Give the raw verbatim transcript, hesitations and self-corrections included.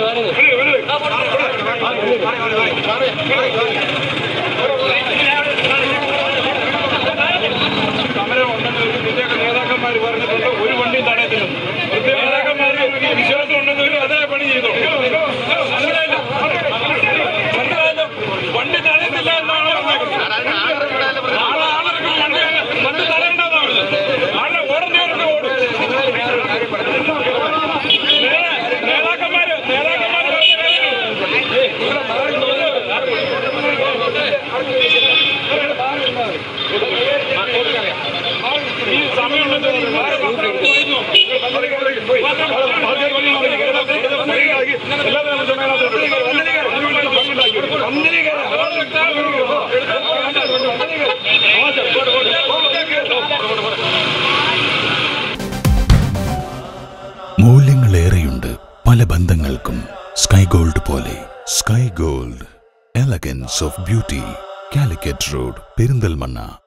നേതാക്കന്മാർ പറഞ്ഞിട്ടുണ്ട് ഒരു വണ്ടി തടയത്തില്ലെന്ന്. നേതാക്കന്മാർ വിശ്വാസം ഉണ്ടെങ്കിൽ അതേ പണി ചെയ്തോ. വണ്ടി തടയത്തില്ല എന്നാണ് ആളാളർക്ക് വണ്ടി വണ്ടി തടയേണ്ടതാണ്. ആളുടെ ഓടുന്നവർക്ക് ഓടും. നേതാക്കന്മാര് നേതാക്കന്മാര് ഈ സമയമുള്ളത് മൂല്യങ്ങളേറെയുണ്ട് പല ബന്ധങ്ങൾക്കും. സ്കൈ ഗോൾഡ് പോലെ. Sky gold, elegance of beauty. Calicut road, Perinthalmanna.